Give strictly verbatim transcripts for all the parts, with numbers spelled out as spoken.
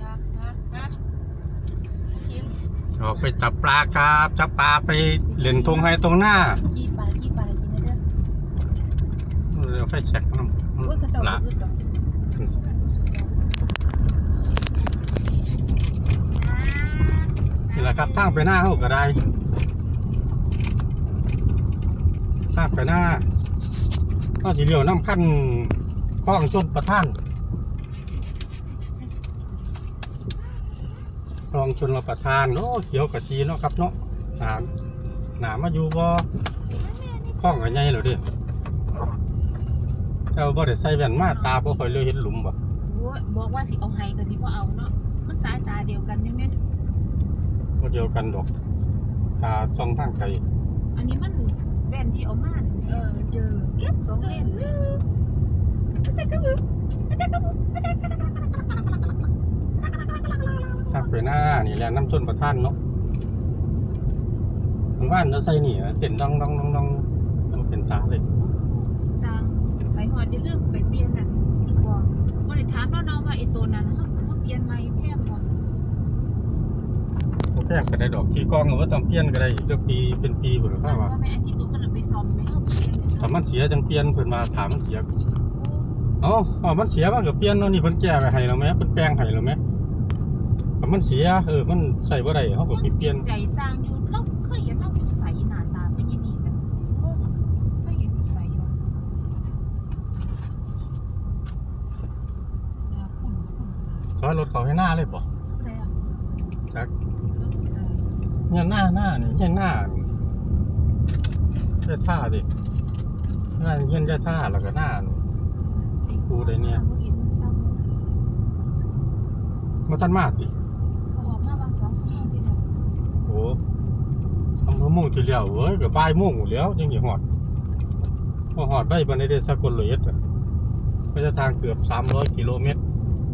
ออกไปจับปลาครับจับปลาไปเล่นทงให้ตรงหน้ากี่ปลากี่ปลากินได้เด้อเดี๋ยวไฟแช็กน้ำละนี่แหละครับทางไปหน้าเขาก็ได้ทางไปหน้าก็จะเลี้ยวน้ำขั้นคลองชลประทานคลองชลประทานโอ้เขียวกะจีเนาะครับเนาะหนาหนามาอยู่บ่คลองกันใหญ่เลยดิเจ้าบ่ได้ใส่แว่นมาตาบ่ค่อยเลยเห็นหลุมบ่บอกว่าสิเอาไห้ก็สิบ่เอาเนาะมันสายตาเดียวกันใช่ไหมบ่เดียวกันดอกตาส่องทางไกลอันนี้มันแว่นที่เอามาเออเจอเก็บสองเลนทางไปหน้านี่แหละน้ำชลประทานเนาะมันว่านแล้วใส่นี่เต้นดองดองดองดองมันเป็นตาเลยตาไปหอดจะเริ่มไปเปลี่ยนน่ะที่กองบ่ได้ถามน้องๆว่าไอ้ตัวนั้นเฮาเฮาเปลี่ยนใหม่แพงบ่บ่แพงก็ได้ดอกที่กองก็บ่ต้องเปลี่ยนก็ได้อีกจักปีเป็นปีพุ่นว่าว่าแม่อันที่ตัวมันไปซ่อมไปเฮาเปลี่ยนถ้ามันเสียจังเปลี่ยนเพิ่นมาถามมันเสียเอ้าอ๋อมันเสียมันก็เปลี่ยนเนาะนี่เพิ่นแก้ไว้ให้แล้วแม่เพิ่นแปลงให้แล้วแม่ถ้ามันเสียเออมันใส่บ่ได้เฮาก็สิเปลี่ยนใจสร้างอยู่เราเคยเห็นเราอยู่ใสหน้าตาเป็นอย่างนี้แบบงงเคยเห็นอยู่ใสอยู่ซอยรถเขาให้หน้าเลยบ่จักเนี่ยหน้าหน้านี่เนี่ยหน้าเจ้าท่าดิหน้าเงี้ยเจ้าท่าแล้วก็หน้ากูได้เนี่ยมาทันมากดิโอ้ทำเพื่อมุ่งทีเดียวเว้ยกับบ่ายมุ่งแล้วยังอยู่หอดพอหอดได้บันไดเดสกลเลยอ่ะก็จะทางเกือบสามร้อยกิโลเมตร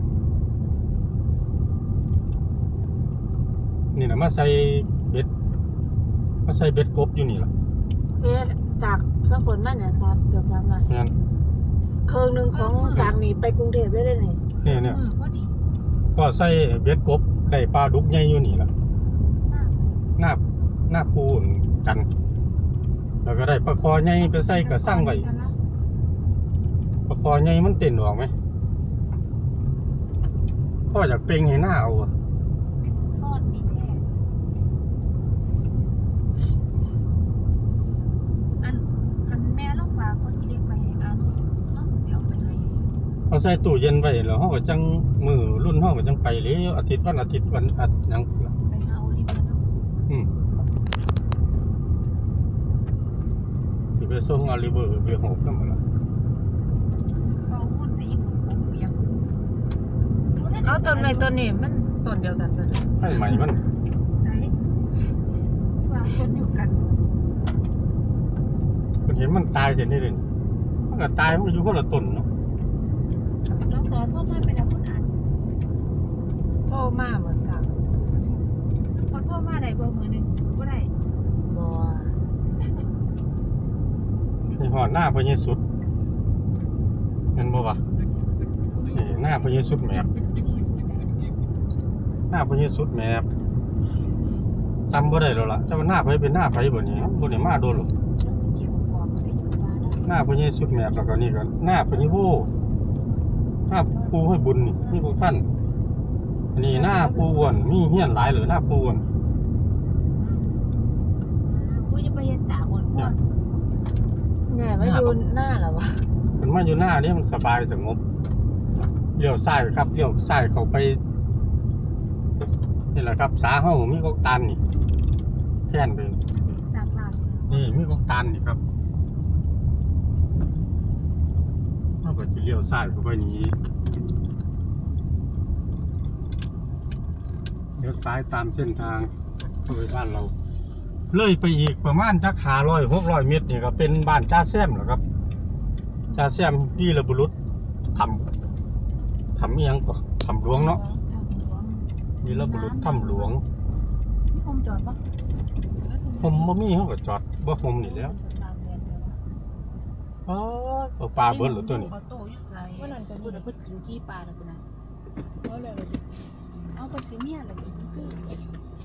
นี่นะมาใส่เบ็ดมาใส่เบ็ดกบอยู่นี่แหละเอ๊ะจากสกลมาเนี่ยครับเกือบสามร้อยงั้นเครื่องหนึ่งของจากนี้ไปกรุงเทพได้เลยเนี่ยเนี่ยก็ใส่เบ็ดกบได้ปลาดุกใหญ่อยู่นี่แหละหน้าหน้าปูนกันแล้วก็ได้ปลาคอใหญ่ไปใส่กระสั่งไว้ปลาคอใหญ่มันเต้นออกไหมพ่ออยากเป่งให้หน้าเอาอะเอาใส่ตู้เย็นไว้แล้วห้องก็จังมือรุ่นห้องก็จังไปเลยอาทิตย์วันอาทิตย์วันอัดยังไปเอาลิบเนาะอืมสิไปส่งอาลิเบอร์ไปหกกันมาละเอาต้นไหนต้นนี้มันต้นเดียวกันเลยใช่ไหมมันไหนว่าต้นเดียวกันคนเห็นมันตายเห็นนี่เลยมันก็ตายมันอยู่คนละต้นเนาะน้องขอโทษมาไปแล้วคุณอ่านโทษมาเหมือนสั่งขอโทษมาได้บ่มือหนึ่งบ่ได้บ่นี่หอดหน้าพญสุดเงินบ่วะนี่หน้าพญสุดแมบหน้าพญสุดแมบจำบ่ได้แล้วล่ะจะว่าหน้าไผเป็นหน้าไผบ่นี้บ่ได้มาโดนหรอกหน้าพญสุดแมบแล้วก็นี่ก็หน้าพญโวหน้าปูให้บุญนี่นี่พวกท่านอันนี้หน้าปูอ้วนมีเฮี้ยนหลายหรือหน้าปูอ้วนปูจะไปเห็นตาอ้วนเนี่ยเนี่ยมาอยู่หน้าเหรอวะมันมาอยู่หน้านี่มันสบายสงบเลี้ยวซ้ายครับเลี้ยวซ้ายเข้าไปนี่แหละครับสาเฮ้ามีกอกตันนี่แค่นไปนี่มีกอกตันนี่ครับก็จะเลี้ยวซ้ายเข้าไปนี้เลี้ยวซ้ายตามเส้นทางโดยบ้านเราเลยไปอีกประมาณจักห้าร้อยหกร้อยเมตรนี่ก็เป็นบ้านจ่าแซมเหรอครับจ่าแซมพี่ระบุรุษทำทำยังก่อนทำหลวงเนาะพี่ระบุรุษทำหลวงมีผมจอดปะผมบ่มีเขาก็จอดบ่ผมนี่แล้วอ๋อเอาปลาเบิร์ดหรือตัวนี้ว่านั่นจะพูดว่าพูดถึงกี่ปลานะคุณนะคนสิเมียล่ะคือ